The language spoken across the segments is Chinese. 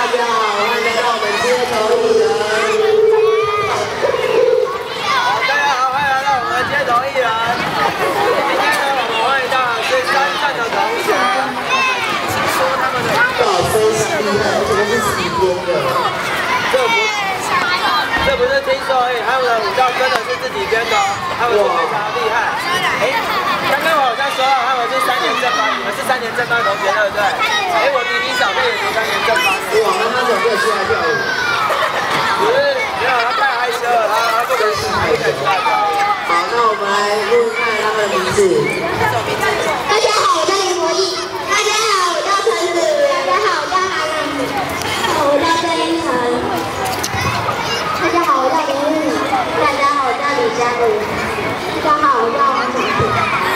家好，欢迎来到我们街头艺人。 好，大家好，欢迎来到我们街头艺人。今天呢，我们欢迎到是3站的同学。听说他们的老师是厉害，而且都是洗边的。 这不是听说而已，他们的舞蹈真的是自己编的哦，他们是非常厉害。刚刚我好像说到他们是3年正班，你们是3年正班同学对不对？我弟弟小妹也读3年正班。 哇，那他怎么可以出来跳舞？ 不是，没有，他太害羞了，他不可以出来跳舞。 好，那我们来问看他们的名字。 大家好，我叫林博义。大家好，我叫陈子瑜。大家好，我叫韩亮子。我叫郑依晨。大家好，我叫林玉敏。大家好，我叫李佳茹。大家好，我叫王小平。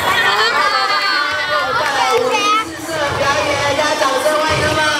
表演，大家掌声欢迎他们。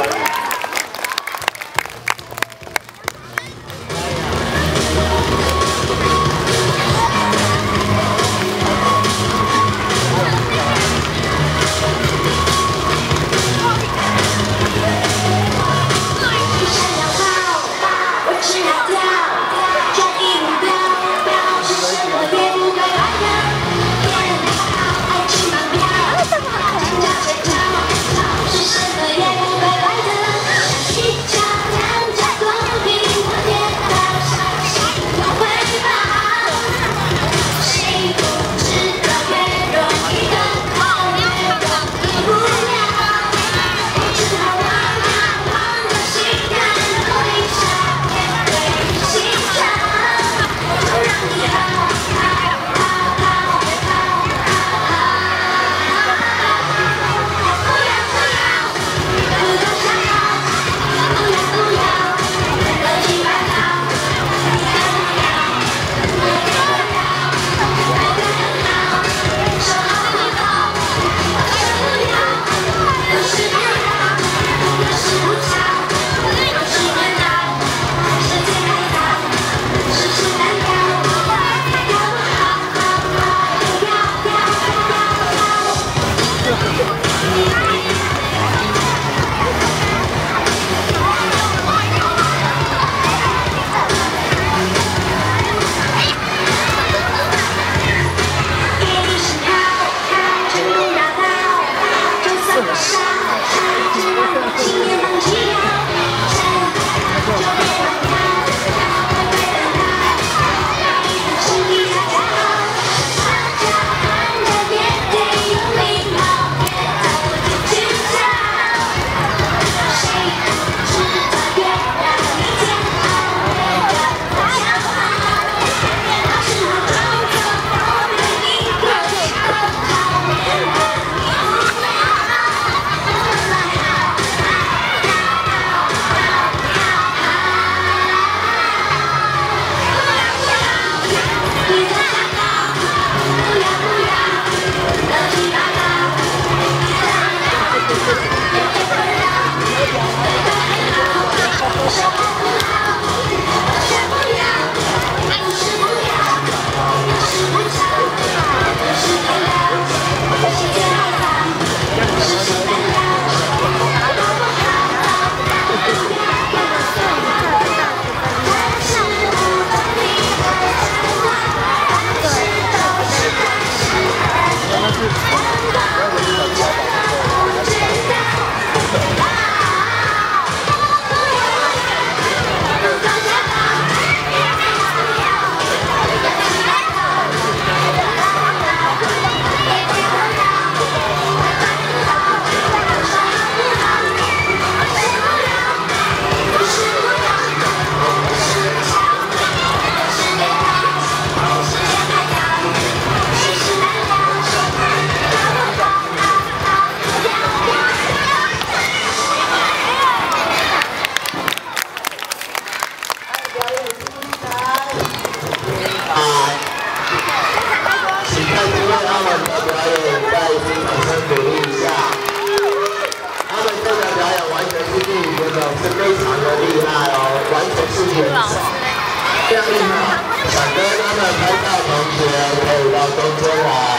是非常的厉害哦，完全是原创，非常厉害。想跟他们拍照同学可以到中间来。